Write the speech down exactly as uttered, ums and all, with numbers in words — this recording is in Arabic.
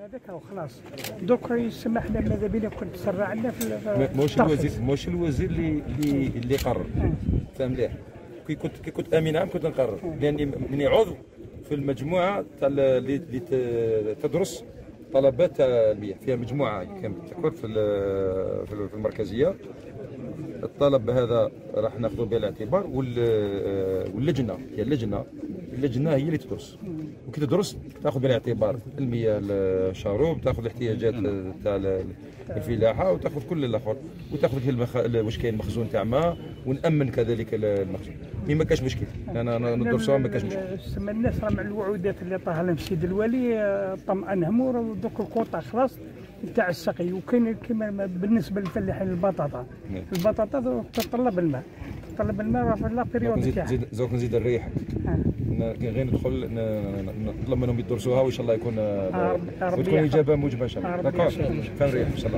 هذاك وخلاص دوك يسمح لنا ماذا بينا كنت تسرعنا في موش الوزير موش الوزير اللي اللي اللي قرر فاهم مليح. كي كنت كي كنت امين عام كنت نقرر لاني مني عضو في المجموعه تاع اللي تدرس طلبات المياه فيها مجموعه كامل تكون في في المركزيه. الطلب هذا راح ناخذه بعين الاعتبار واللجنه هي اللجنه اللجنه هي اللي تدرس وكي تدرس تاخذ بعين الاعتبار المياه الشروب تاخذ الاحتياجات تاع الفلاحه وتاخذ كل الاخر وتاخذ المخ... واش كاين مخزون تاع ماء ونامن كذلك المخزون. ما كاش مشكل انا ندرسوها ما كاش مشكل. الناس راه مع الوعودات اللي عطاها لهم السيد الوالي طمأنهم ودوك الكوطه خلاص تاع السقي. وكاين كما بالنسبه للفلاحين البطاطا البطاطا تتطلب الماء تتطلب الماء راه في لا بيريود تاعها. زوك نزيد نريح كي غير ندخل نطلب منهم يدرسوها وان شاء الله يكون وتكون اجابه موجبه ان شاء الله. داكور فنريح ان شاء الله.